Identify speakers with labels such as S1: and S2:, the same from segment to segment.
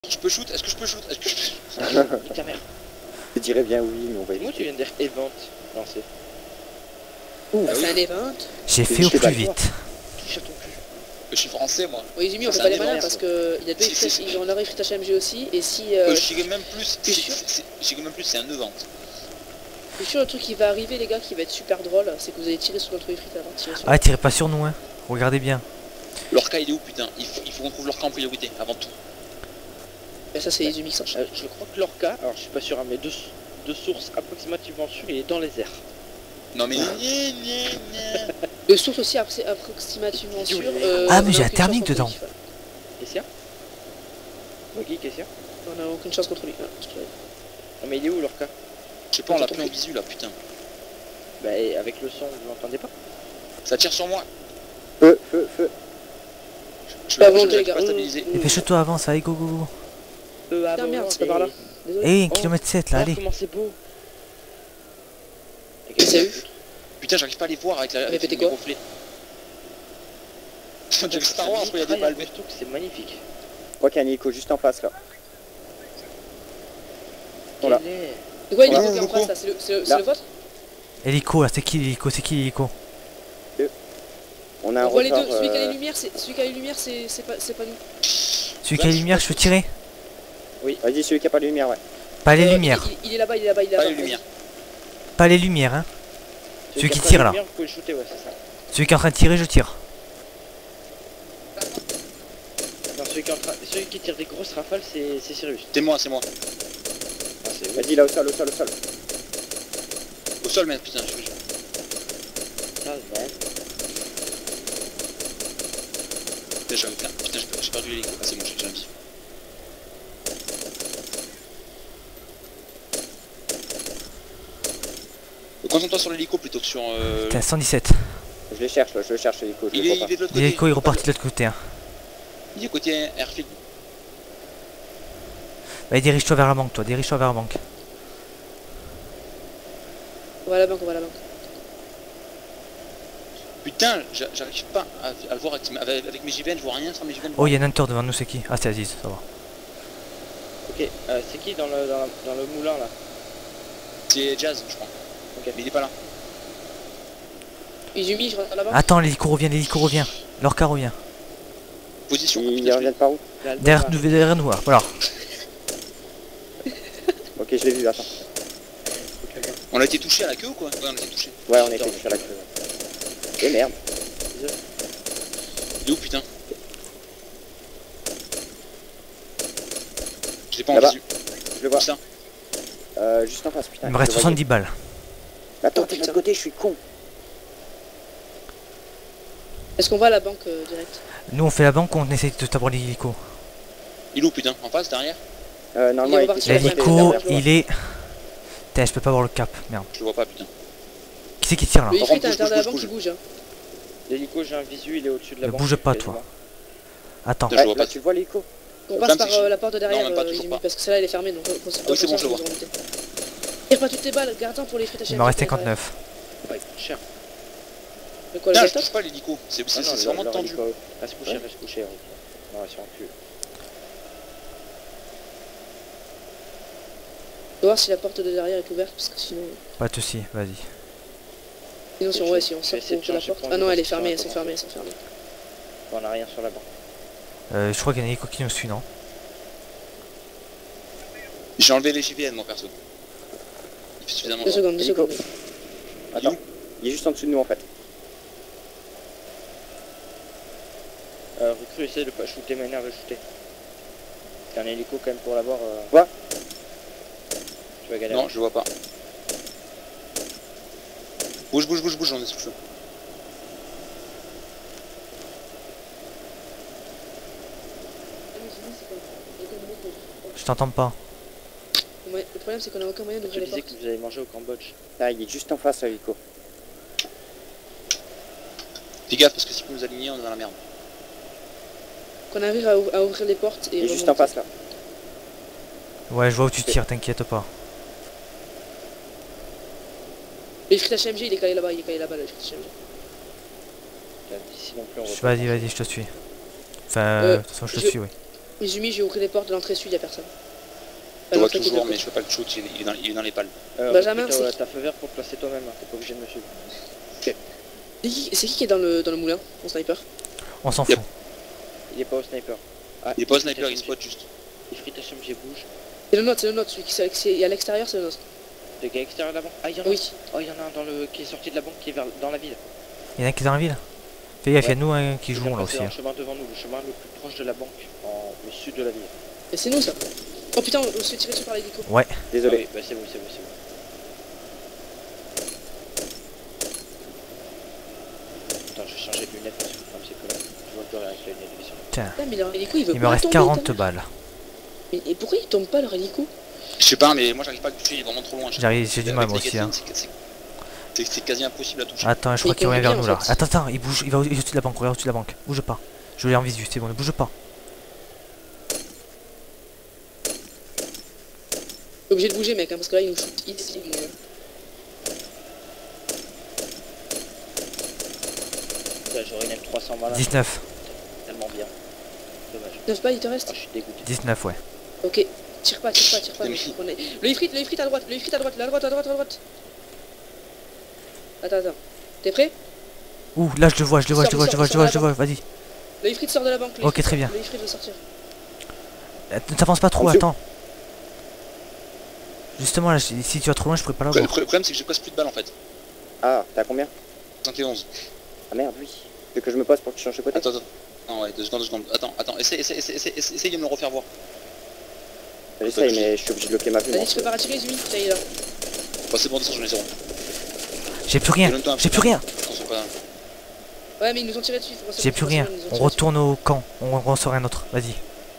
S1: Je peux shoot? Est-ce que je peux shoot? Est-ce que je peux shoot?
S2: Ta mère.
S3: Je dirais bien oui, mais on va
S2: Moi tu viens de dire event lancé.
S4: C'est un event.
S5: J'ai fait au plus vite.
S2: Touche à ton cul.
S1: Je suis français moi.
S4: Oui, Izumi, on
S1: C'est
S4: fait pas
S1: un
S4: les malins
S1: event,
S4: parce
S1: ça.
S4: que il y a deux
S1: Si.
S4: ils ont leur Frita HMG aussi. Et si.
S1: Je sais même plus.
S4: t'es sûr
S1: Je sais même plus, c'est un event.
S4: Je suis sûr, le truc qui va arriver, les gars, qui va être super drôle, c'est que vous allez tirer sur notre Frita avant de tirer sur.
S5: Ah, tirez pas sur nous, hein. Regardez bien.
S1: L'orca il est où putain? Il faut qu'on trouve l'orca en priorité avant tout.
S4: Mais ça, c'est Izumi qui s'en charge.
S2: Je crois que l'orca, alors je suis pas sûr, hein, mais de sources approximativement sûres, il est dans les airs.
S1: Non mais.
S4: De source aussi approximativement sûre.
S5: Ah, mais j'ai la thermique dedans.
S2: Qu'est-ce qu'il y a? Ok, qu'est-ce qu'il y a?
S4: On a aucune chance contre lui. Ah,
S2: Non mais il est où l'orca?
S1: Je sais pas, on l'a pris en visu là putain.
S2: Bah avec le son, vous l'entendez pas?
S1: Ça tire sur moi.
S3: Feu.
S1: Je
S4: Pas
S1: vais
S4: bon, les gars.
S1: pas stabiliser.
S5: Dépêche-toi, avance, allez, go, go, go.
S4: Putain, merde, c'est pas par là. Désolé.
S5: Eh,
S2: Oh,
S5: kilomètre 7 là, allez.
S2: Comment c'est beau.
S4: Qu'est-ce qu'il y a eu?
S1: Putain, j'arrive pas à les voir avec la.
S4: Répétez
S1: les
S4: quoi?
S1: reflets. J'ai vu Star Wars quand il y a des balles.
S2: C'est magnifique.
S3: Je crois qu'il y a un hélico juste en face là. Voilà.
S2: Quel est...
S4: C'est quoi, il est
S3: Voilà.
S4: coupé en face là? C'est
S3: Là.
S4: le vôtre?
S5: Hélico, là, c'est qui l'hélico? C'est qui l'hélico?
S3: On a un
S4: On voit les deux.
S3: retard,
S4: Celui qui a les lumières, c'est pas nous.
S5: Celui qui a les lumières, je peux tirer?
S3: Vas-y, celui qui a pas de lumière, ouais.
S5: Pas les lumières.
S4: Il est là-bas, il est là-bas.
S1: Pas les lumières.
S5: Pas les lumières, hein. Celui qui
S2: a pas
S5: tire,
S2: de
S5: là.
S2: lumière, vous pouvez le shooter, ouais, c'est ça.
S5: Celui qui est en train de tirer, je tire.
S2: Non, celui qui tire des grosses rafales, c'est Sirius.
S1: C'est moi.
S2: Ah, c'est
S3: Vas-y, là, au sol.
S1: Au sol, mec, putain. Putain, j'ai perdu l'hélico. Ah, c'est bon, j'ai un vie. Concentre-toi sur l'hélico plutôt que sur.
S5: Putain, 117.
S3: Je le cherche l'hélico, je
S1: Il
S3: le
S1: est
S3: vois
S1: de l'autre côté.
S5: L'hélico, il est reparti de l'autre côté, hein.
S1: Il est côté airfield.
S5: Allez, dirige-toi vers la banque, toi, dirige-toi vers la banque.
S4: On va à la banque.
S1: Putain, j'arrive pas à le voir avec mes JVN, je vois rien sans mes JVN.
S5: Oh, il y a un hunter devant nous, c'est qui? Ah, c'est Aziz, ça va.
S2: Ok, c'est qui dans le moulin là?
S1: C'est Jazz, je crois.
S2: Ok.
S1: Mais il est pas là.
S4: Izumi, je rentre à la banque.
S5: Attends, l'hélico revient. L'orca revient.
S1: Position.
S3: Il revient de par où?
S5: Derrière nous, voilà.
S3: Ok, je l'ai vu, attends.
S1: On a été touché à la queue ou quoi? Ouais, on a été touché.
S3: Ouais, on a été sur la queue. Et merde.
S1: Il est où putain? Je l'ai pas en
S3: Là-bas.
S1: visu.
S3: Je le vois.
S1: Putain.
S3: Juste en face, putain.
S5: Il me reste
S3: je le voyais.
S5: 70 balles.
S3: Attends, t'es de l'autre côté, je suis con.
S4: Est-ce qu'on va à la banque direct?
S5: Nous, on fait la banque, on essaie de t'avoir l'hélico.
S1: Il est où putain? En face, derrière?
S3: Normalement,
S4: Il est
S3: il
S4: reparti.
S3: était
S5: L'hélico, il est... Putain, je peux pas voir le cap, merde.
S1: Je le vois pas putain.
S5: Qui c'est qui tire là?
S4: Le Ifrit à
S1: bouge,
S4: l'intérieur de la
S1: bouge,
S4: banque, il bouge. Hein.
S2: L'hélico, j'ai un visu, il est au-dessus de la
S5: Ne
S2: banque.
S5: bouge pas,
S2: Allez
S5: toi.
S2: voir.
S5: Attends.
S1: Je le vois
S3: là,
S1: pas.
S3: tu vois l'hélico?
S4: On
S1: Le
S4: passe
S1: problème,
S4: par
S1: c'est que
S4: la porte de derrière,
S1: Non, même pas, toujours
S4: Izumi,
S1: pas.
S4: parce que celle-là elle est fermée, donc
S1: Oui, c'est bon, je le vois.
S4: Tire pas toutes tes balles, garde un pour les frites à
S5: Il m'en reste 59.
S2: Ouais, cher.
S4: De quoi,
S1: Putain,
S4: le
S1: je touche pas l'hélico. C'est
S2: Ah non,
S1: vraiment
S2: leur
S1: tendu.
S2: hélico. Reste couché, ok. Non, ils sont en cul.
S4: On va voir si la porte de derrière est ouverte, parce que sinon...
S5: Pas de soucis, vas-y.
S4: Sinon, si on sort
S2: Je vais essayer de
S4: pour la
S2: changer
S4: porte...
S2: pour
S4: Ah non, elle est
S2: sur la
S4: fermée, elles sont
S2: porte.
S4: fermées.
S2: On a rien sur la banque.
S5: Je crois qu'il y a un hélico qui nous suit, non?
S1: J'ai enlevé les JVN moi perso. Il fait suffisamment.
S4: 2 secondes, 2
S3: Hélico.
S4: secondes.
S3: Attends, il est juste en dessous de nous en fait.
S2: Recrue, essaye de pas shooter, m'énerve de shooter. C'est un hélico quand même pour l'avoir.
S3: Quoi?
S2: Tu vas galérer.
S1: Non, je le vois pas. Bouge, j'en ai sous le feu.
S5: Je t'entends pas.
S4: Ouais, le problème, c'est qu'on a aucun moyen
S2: Tu
S4: d'ouvrir les
S2: disais
S4: portes.
S2: que vous avez mangé au Cambodge.
S3: Là, il est juste en face, l'hélico.
S1: Fais gaffe parce que si vous nous aligner, on est dans la merde.
S4: Qu'on arrive à ouvrir les portes et...
S3: Il est juste en face là.
S5: Ouais, je vois où tu tires, t'inquiète pas.
S4: Le Ifrit HMG, il est calé là-bas, le Ifrit HMG.
S2: Ici non plus, on
S5: Vas-y, je te suis. Enfin, de toute façon, je te suis, oui.
S4: Izumi, j'ai ouvert les portes de l'entrée sud, y'a personne.
S1: Je vois
S4: l'entrée qui est de
S1: toujours,
S4: l'autre
S1: mais je peux pas le shoot, il est dans les pales.
S4: Benjamin,
S2: T'as
S4: c'est-
S2: t'as feu vert pour te placer toi-même, hein, t'es pas obligé de me suivre.
S4: C'est qui est dans le moulin, mon sniper?
S5: On s'en
S1: Yep.
S5: fout.
S2: Il est pas au sniper. Ah,
S1: Il est pas au sniper, il spot juste.
S2: Ifrit HMG bouge.
S4: C'est le nôtre, celui qui est à l'extérieur, c'est le nôtre.
S2: Le gars extérieur de la banque. Ah, il y en a.
S4: Oui.
S2: Oh, il y en a un dans le... qui est sorti de la banque qui est dans la ville.
S5: Il y en a qui est dans la ville. Fais gaffe, il y a
S2: Ouais.
S5: nous hein, qui
S2: Il
S5: jouons
S2: vient
S5: là
S2: passer
S5: aussi.
S2: un
S5: Hein.
S2: chemin devant nous, le chemin le plus proche de la banque, au sud de la ville.
S4: Et c'est nous ça. Oh putain, on se fait tirer dessus par l'hélico.
S3: Désolé.
S2: Ah oui, bah c'est vous, c'est vous, c'est vous. Attends, je vais changer de lunettes parce que le problème c'est que là, je vois plus rien avec la lunette de vision.
S4: Putain, mais leur hélico il veut
S5: Il
S4: pas
S5: me reste
S4: tomber,
S5: 40
S4: putain.
S5: balles.
S4: Mais et pourquoi ils tombent pas leur hélico?
S1: Je sais pas, mais moi j'arrive pas à le toucher, il est vraiment trop loin.
S5: J'ai du mal moi aussi. Hein.
S1: C'est quasi impossible à toucher.
S5: Attends, je crois
S4: Il
S5: qu'il revient
S4: convient,
S5: vers nous
S4: en
S5: là.
S4: fait.
S5: Attends, il bouge, il va au-dessus de la banque, regarde au-dessus de la banque. Bouge pas. Je l'ai en visu, c'est bon, ne bouge pas.
S4: T'es obligé de bouger mec, hein, parce que là ils nous shootent ici.
S2: Là, j'aurais une M300 malin,
S5: 19.
S2: tellement bien. Dommage.
S4: 9 balles, il te reste?
S2: Ah, je suis dégoûté.
S5: 19, ouais.
S4: Ok. Tire pas.
S1: Mais-
S4: mais faut qu'on ait- Le ifrit à droite, à droite. Attends. T'es prêt?
S5: Ouh, là je le vois. Vas-y.
S4: Le ifrit sort de la banque.
S5: Ok, très bien.
S4: Le ifrit va sortir.
S5: Ne t'avance pas trop,
S3: En dessous.
S5: attends. Justement, là, si tu vas trop loin, je pourrais pas
S1: Le
S5: l'avoir.
S1: problème c'est que j'ai presque plus de balles en fait.
S3: Ah, t'as combien?
S1: 71.
S3: Ah merde, oui. Tu veux que je me pose pour que tu changes de côté?
S1: Attends. Non, ouais, 2 secondes. Attends, essaye de me le refaire voir.
S3: J'essaye, mais je suis obligé de bloquer ma vue. moi.
S4: Vas-y, tu peux pas retirer, Izumi. Ça y est là.
S1: Bon, c'est bon, de toute façon, j'en ai 0.
S5: J'ai plus rien. J'ai plus rien.
S1: Attention, pas.
S4: Ouais, mais ils nous ont tiré dessus. faut pas-
S5: J'ai plus
S4: faut pas
S5: rien.
S4: se- ils nous ont
S5: On
S4: tiré
S5: retourne au camp. On ressort un autre. Vas-y.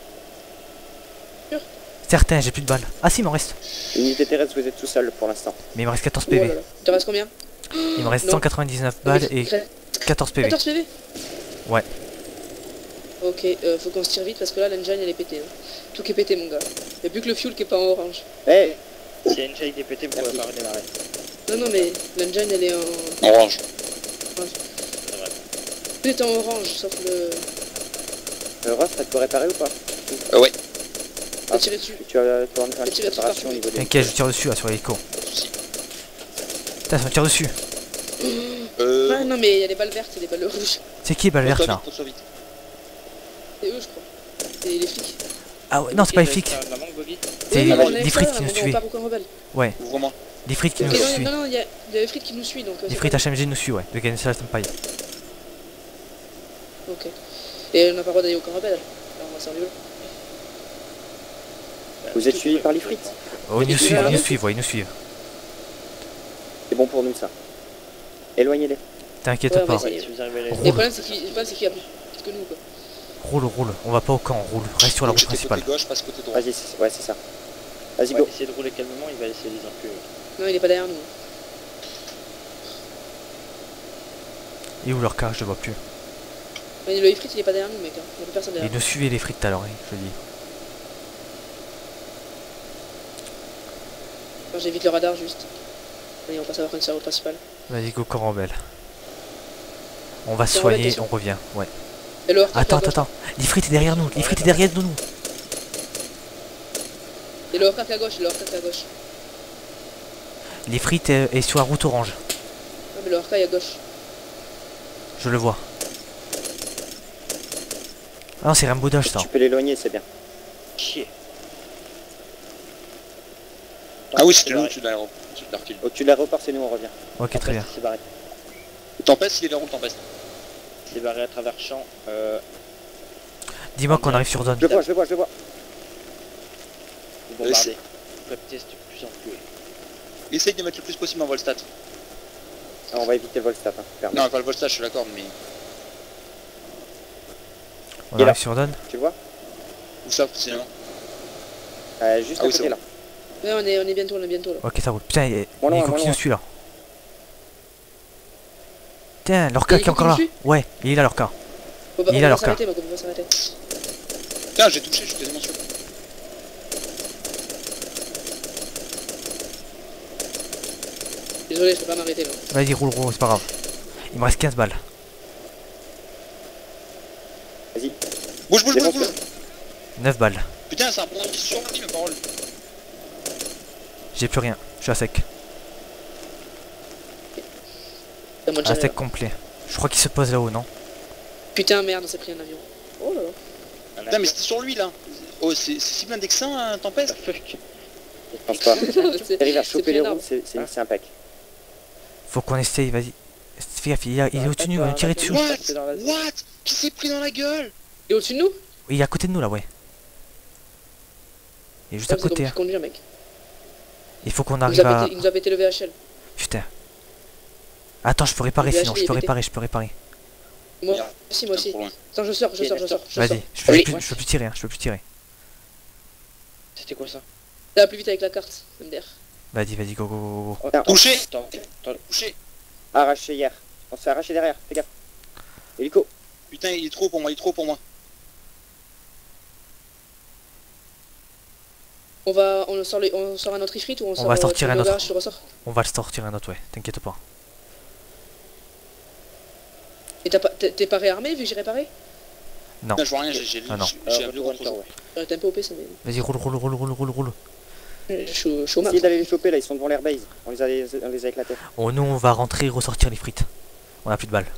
S4: Sûr?
S5: Certain, j'ai plus de balles. Ah si, il m'en reste.
S3: Unité terrestre, vous êtes tout seul pour l'instant.
S5: Mais il me reste 14
S4: dessus. Oh
S5: PV.
S4: là là. Il te reste combien?
S5: Il me reste
S4: Non.
S5: 199 balles et 14 PV.
S4: 14 PV.
S5: Ouais.
S4: Ok, faut qu'on se tire vite parce que là l'engine elle est pétée. Hein. Tout qui est pété mon gars. Y'a plus que le fuel qui est pas en orange.
S3: Eh,
S2: Si NJ est pété, vous pouvez pas redémarrer.
S4: Non mais l'engine elle est en...
S1: Orange.
S4: Tout est en orange sauf le...
S3: Ross, ça te peut réparer ou pas?
S1: Ouais,
S4: T'as tiré dessus.
S3: Tu vas faire une
S4: Tirer
S3: petite
S4: dessus
S3: réparation
S4: partout.
S3: au niveau des...
S5: T'inquiète, je tire dessus là sur l'hélico.
S1: pas de soucis.
S5: Putain, ça me tire dessus.
S4: Ah non mais y'a les balles vertes et les balles rouges.
S5: C'est qui balle verte là?
S1: Pose-toi vite.
S4: C'est eux je crois. C'est les flics.
S5: Ah ouais, non, c'est pas les flics.
S2: La banque, Bobby.
S5: C'est
S4: Oui, mais on est
S5: l'Ifrit
S4: extérieur,
S5: qui nous
S4: on
S5: suit.
S4: part au camp rebelle.
S5: Ouais,
S1: Ouvre-moi.
S5: l'Ifrit qui nous
S4: Ok,
S5: suit.
S4: non, y'a l'Ifrit qui nous suit donc... c'est
S5: L'Ifrit
S4: pas-
S5: HMG nous suit, ouais. De Ganesha Senpai.
S4: Ok. Et on n'a pas le droit d'aller au camp rebelle. Là on va servir.
S3: Vous êtes suivi par l'Ifrit?
S5: Oh, ils nous suivent, ouais, ils nous suivent.
S3: C'est bon pour nous ça. Éloignez-les.
S5: T'inquiète
S4: Ouais, on va
S5: pas.
S4: essayer.
S2: Si vous arrivez à les...
S5: Roule.
S4: Le problème c'est qu'il y a plus que nous quoi.
S5: Roule. On va pas au camp, roule. Reste sur la route
S1: J'étais
S5: principale.
S1: côté gauche, passe côté droit.
S3: Vas-y, ouais, c'est ça. Vas-y,
S2: Ouais,
S3: go.
S2: essayez de rouler calmement, il va essayer de les enculer.
S4: Non il est pas derrière nous.
S5: Et où leur cas? Je le vois plus.
S4: Mais le Ifrit il est pas derrière nous mec. Hein. Y'a plus personne derrière
S5: Ils nous suivaient les frites tout à l'heure, je le dis.
S4: nous. J'évite le radar juste. Allez on passe à la route principale.
S5: Vas-y, go camp rebelle. On va se
S4: Camp rebelle,
S5: soigner,
S4: attention.
S5: on revient. Ouais.
S4: Et le Horka
S5: Attends. L'Ifrit est derrière nous. L'Ifrit est derrière nous.
S4: Et le Horka à gauche,
S5: L'Ifrit est sur la route orange.
S4: Ah mais le Horka est à gauche.
S5: Je le vois. Ah non, c'est Rainbow Dash ça.
S3: Tu peux l'éloigner, c'est bien.
S2: Chier.
S1: Ah oui, c'était au-dessus de l'aéroport. Au-dessus de l'artillerie.
S3: Au-dessus de l'aéroport, c'est nous, on revient.
S5: Ok, très bien.
S2: C'est barré.
S1: Tempeste, il est là où le Tempeste?
S2: C'est barré à travers champ.
S5: Dis-moi qu'on arrive sur zone.
S3: Je le vois.
S2: Vous bombardez. Captez, c'est de plus en plus.
S1: Essaye de mettre le plus possible en Volstat.
S3: Ah, on va éviter le Volstat, hein. Pardon.
S1: Non, pas le Volstat, je suis d'accord, mais...
S5: On
S3: Il est là.
S5: arrive sur zone.
S3: Tu vois?
S1: Où ça, précisément?
S3: Juste
S1: Ah
S3: à
S1: oui, c'est
S3: côté
S1: bon.
S3: là.
S4: Ouais on est bientôt là.
S5: Ok, ça roule. Putain,
S3: Moins loin,
S5: Nico
S3: moins
S5: qui
S3: loin.
S5: nous suit là. Putain, leur cas qui est encore là.
S4: Nico qui
S5: Ouais, il est là leur cas.
S4: On va
S5: Il a leur
S4: s'arrêter mec, on va s'arrêter.
S1: Tiens, j'ai touché, je suis quasiment sûr.
S4: Désolé je peux pas m'arrêter là.
S5: Vas-y, roule, c'est pas grave. Il me reste 15 balles.
S3: Vas-y.
S1: Bouge.
S3: Défonce-le.
S5: 9 balles.
S1: Putain, c'est un bon qui sur ma parole.
S5: J'ai plus rien. Je suis à sec.
S4: T'as moins de
S5: À
S4: jamais,
S5: sec
S4: là.
S5: complet. Je crois qu'il se pose là-haut, non?
S4: Putain, merde, on s'est pris un avion. Oh là là.
S1: Putain, mais c'était sur lui là. Oh, c'est si blindé que ça, hein, Tempest.
S2: Fuck.
S3: Je pense pas.
S4: C'est-
S3: T'arrives à
S4: c'est
S3: choper
S4: pris
S3: les
S4: un
S3: roues,
S4: arbre.
S3: c'est impec.
S5: Faut qu'on essaye, vas-y. Fais gaffe, il est au-dessus de nous, il va nous tirer dessus.
S1: What? What? Qui s'est pris dans la gueule?
S4: Et au-dessus de nous?
S5: Il est à côté de nous là, ouais. Il est juste à
S4: C'est comme
S5: côté.
S4: tu conduire, mec.
S5: Il faut qu'on
S4: Il nous
S5: arrive
S4: a
S5: à...
S4: pété- il nous a pété le VHL.
S5: Putain. Attends, je peux réparer
S4: Le
S5: sinon, je
S4: VHL,
S5: peux
S4: il est
S5: réparer, je peux réparer.
S4: Moi
S1: Merde.
S4: aussi, moi aussi.
S1: Trop loin.
S4: Attends, je sors.
S5: Vas-y, je peux
S2: Oui.
S5: plus tirer, hein, je peux plus tirer.
S2: C'était quoi ça?
S4: Ça va plus vite avec la carte, MDR.
S5: Vas-y, go, go, go, go.
S2: Oh,
S3: Putain,
S1: Touché.
S2: Attends,
S1: Touché.
S3: arraché hier. On se fait arracher derrière, fais gaffe. Hélico.
S1: Putain, il est trop pour moi, il est trop pour moi.
S4: On sort un autre ifrit ou on sort
S5: va sortir
S4: tu
S5: un
S4: vas au
S5: autre.
S4: garage, tu ressors.
S5: On va le sortir un autre, ouais, t'inquiète pas.
S4: Et t'es pas réarmé vu que j'ai réparé?
S5: Non.
S1: Putain, je vois rien, j'ai
S5: Ah non.
S1: un deux contre
S2: Hunter, ouais.
S4: T'es un peu OP ça, mais.
S5: Vas-y, roule.
S4: Je suis au max.
S3: Essayez d'aller les choper là, ils sont devant l'airbase. On les a éclatés.
S5: Oh, nous, on va rentrer et ressortir les frites. On a plus de balles.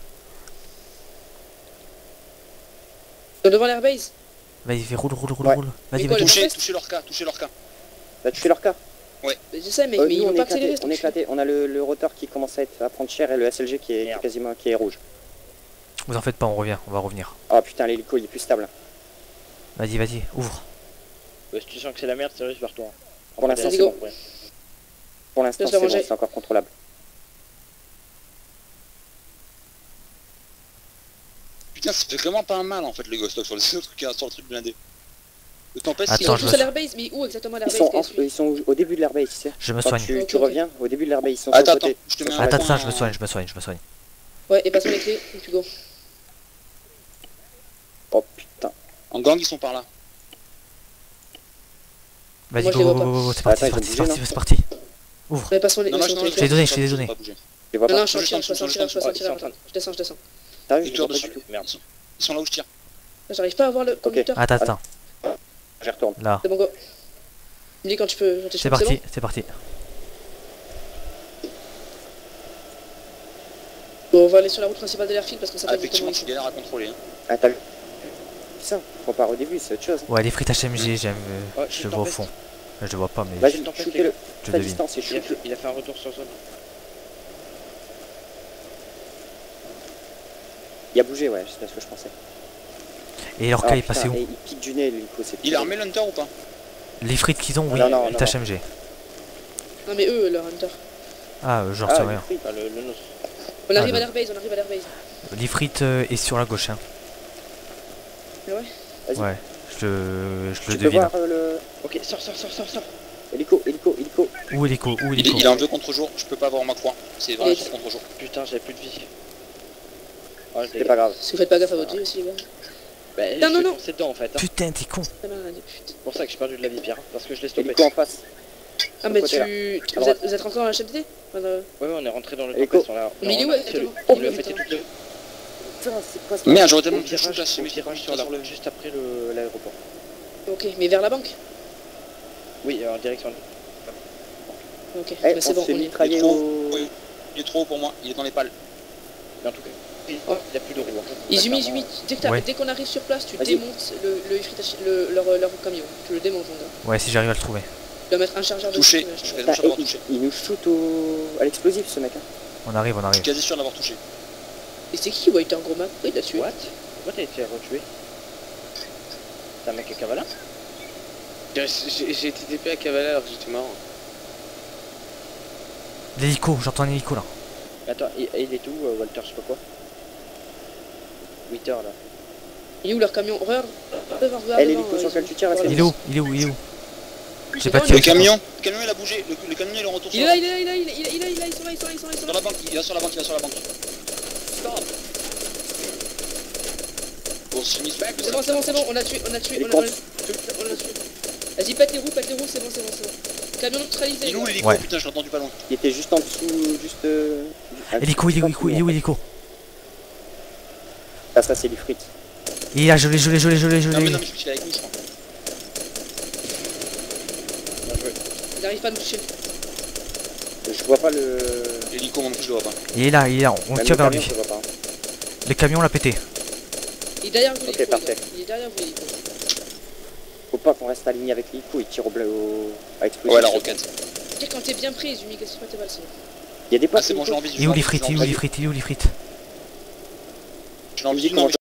S4: Devant l'airbase.
S5: Vas-y, fais roule.
S3: Ouais.
S5: Vas-y,
S4: Mais quoi,
S5: vas-y.
S4: le-
S1: Toucher leur cas.
S3: T'as tué leur cas.
S4: Je sais, mec, mais
S3: Nous
S4: ils
S3: on
S4: vont
S3: est
S4: pas accélérer.
S3: éclaté, on est éclaté. On a le rotor qui commence à prendre cher et le SLG qui est
S2: Merde.
S3: quasiment qui est rouge.
S5: Vous en faites pas, on revient, on va revenir.
S3: Oh putain, l'hélico il est plus stable.
S5: Vas-y, ouvre.
S2: Si tu sens que c'est la merde, c'est juste vers toi.
S3: Pour l'instant,
S4: Vas-y,
S3: c'est
S4: go.
S3: bon. Pour l'instant,
S4: Laisse
S3: c'est
S4: la
S3: bon,
S4: manger.
S3: c'est encore contrôlable.
S1: Putain, ça fait vraiment pas un mal en fait le ghost sur le truc blindé. Le Tempest,
S5: Attends,
S4: Ils sont
S5: je
S4: tous
S5: me
S4: à l'airbase, mais où exactement à
S3: Ils
S4: l'airbase
S3: sont,
S4: qu'est-ce que-
S3: ils sont au début de l'airbase, tu sais.
S5: Je me
S3: Quand
S5: soigne.
S3: tu
S4: Ok.
S3: reviens au début de l'airbase, ils sont
S1: Attends,
S3: sur le
S1: attends,
S3: côté.
S1: je te mets un
S5: Attends,
S1: point,
S5: je me soigne.
S4: Ouais, et passe-moi les clés, et puis go.
S3: Oh putain.
S1: En gang, ils sont par là.
S5: Vas-y,
S4: Moi, je les vois pas.
S5: go, c'est
S3: Attends,
S5: parti,
S3: ils ont bougé,
S5: c'est parti. Ouvre.
S4: Ouais, passe-moi les
S1: Non, non,
S4: clés.
S1: non,
S5: Je t'ai donné, je t'ai
S1: ils
S5: donné.
S1: ont pas bougé.
S3: Je les vois
S4: Non,
S3: pas.
S4: non, je suis en tir, je suis en tir.
S2: ils sont en train de-
S4: Je descends.
S3: T'as vu,
S1: Ils
S3: je les vois pas
S1: dessus.
S3: du tout.
S2: Merde.
S1: Ils sont là où je tire.
S4: J'arrive pas à voir le conducteur.
S5: Attends,
S3: Je retourne.
S5: là.
S4: C'est bon, go. Tu me dis quand tu peux.
S5: C'est parti.
S4: Bon, on va aller sur la route principale de l'airfield parce qu'on sait
S1: Ah,
S4: pas exactement où
S1: effectivement,
S4: ils
S1: tu
S4: sont.
S1: galères à contrôler. Hein.
S3: Ah, t'as vu ça, on part au début, c'est autre chose.
S5: Ouais, les frites HMG, j'aime.
S2: Ouais,
S5: Je
S2: je
S5: le vois au
S2: Tempest.
S5: fond. Je le vois pas, mais
S3: Vas-y,
S2: Tempête, les
S3: shootez-le.
S5: je
S3: Ta
S5: devine.
S3: distance et shoot.
S2: Il a fait un retour sur zone.
S3: Il a bougé, ouais, c'est ce que je pensais.
S5: Et leur
S3: Ah,
S5: cas est
S3: putain,
S5: passé où?
S3: et il pique du nez, l'hélico, c'est
S1: Il a armé l'Hunter ou pas?
S5: Les frites qu'ils ont, oui,
S3: Non, non,
S5: est HMG.
S4: Non, mais eux, leur hunter.
S5: Ah, j'en sais rien.
S2: Ah, le nôtre.
S4: On arrive
S5: Ah,
S4: à l'airbase.
S5: Les frites est sur la gauche, hein.
S4: Ah ouais?
S3: Vas-y.
S5: Ouais, je le
S3: Tu peux
S5: devine.
S3: voir le...
S2: Ok, sors.
S3: Hélico.
S5: Où hélico?
S1: Il est en 2 contre jour, je peux pas avoir ma croix. C'est vraiment
S4: Et-
S1: sur contre jour.
S2: Putain, j'avais plus de vie. Oh, je
S3: C'est pas grave.
S4: Si vous faites pas gaffe à votre vie aussi, les gars.
S2: Bah,
S4: Non, non.
S2: C'est dedans en fait. Hein.
S5: Putain, t'es con.
S4: Ah, malade, putain.
S2: C'est pour ça que j'ai perdu de la vie, Pierre. Parce que je l'ai stoppé.
S3: Hélico en face.
S4: Ah, mais
S3: côté, là.
S4: vous êtes rentré dans la HMD?
S2: Ouais, on est rentré dans le
S3: Hélico.
S2: Tempest, on l'a-
S4: Mais il est où,
S2: on a-
S4: exactement?
S2: On lui a pété toutes les...
S3: Putain, c'est quoi ça?
S1: Merde, j'aurais
S2: Au
S1: tellement de choses
S2: virage,
S1: là,
S2: au
S1: c'est
S2: virage sur la juste après l'aéroport.
S4: Ok, mais vers la banque?
S2: Oui, en direction.
S4: Ok,
S3: Eh,
S4: bah, c'est
S3: on
S4: bon,
S3: se fait
S4: on y est.
S3: mitrailler
S1: Il est trop.
S3: au...
S1: Oui. Il est trop haut pour moi, il est dans les pales.
S2: Mais en tout cas, il a plus de roues.
S4: Izumi,
S5: Ouais.
S4: dès qu'on arrive sur place, tu
S3: Vas-y.
S4: démontes leur camion. Tu le démontes, mon gars.
S5: Ouais, si j'arrive à le trouver.
S4: Tu dois mettre un chargeur
S1: Touché,
S4: dessus,
S1: je suis
S4: machin.
S1: quasiment
S3: Putain,
S1: sûr d'avoir
S3: et
S1: touché.
S3: il nous shoot à l'explosif, ce mec. Hein.
S5: On arrive.
S1: Je suis quasi sûr d'avoir touché.
S4: Et c'est qui, Whiter Gros Map? Oui, il l'a tué.
S2: What? Pourquoi t'as été retué? T'es un mec à Kavala?
S6: J'ai été TP à Cavalier alors que j'étais mort.
S5: L'hélico, j'entends un hélico là.
S2: Attends, il est où, Walter, je sais pas quoi? Witter là.
S4: Il est où leur camion? Regarde, regarde,
S3: Eh, l'hélico sur lequel tu tires, là, c'est
S5: Il est où? J'ai pas
S4: Non,
S5: tiré.
S1: Le camion il a bougé, le camion il est en retour
S4: Il
S1: sur
S4: est
S1: la
S4: là,
S1: banque.
S4: ils sont là.
S1: Sur la banque, il va sur la banque. Stop. Bon, c'est mis back,
S4: C'est bon, on l'a tué, on l'a tué. Vas-y, pète les roues, c'est bon. Camion neutralisé.
S1: Il est où l'hélico?
S5: Ouais.
S1: Putain, je l'ai entendu pas loin.
S3: Il était juste en dessous, juste...
S5: Hélico, il est où hélico?
S3: Ah, ça, c'est du frites.
S5: Il est là, je l'ai.
S1: Non, mais je suis avec nous, je crois.
S4: Il arrive pas à nous toucher.
S3: Je vois pas le...
S1: L'hélico, moi non plus, je le vois pas.
S5: Il est là, on
S3: Même
S5: tire
S3: le
S5: vers
S3: camion,
S5: lui.
S3: je le vois pas.
S5: Le camion l'a pété.
S4: Il est derrière vous,
S3: Ok,
S4: les gars.
S3: parfait.
S4: Il est derrière vous, les gars.
S3: Faut pas qu'on reste aligné avec l'hélico, il tire à explosion.
S1: Ouais, la roquette.
S4: Dire quand t'es bien pris, Izumi, qu'est-ce que tu fais pas
S3: Il y a des
S1: Ah,
S3: potes
S1: c'est bon, je l'ai
S3: hélico.
S1: envie.
S5: Il est où les frites? Il est où les frites? Il est où les frites?
S1: Je l'ai envie.
S3: Comment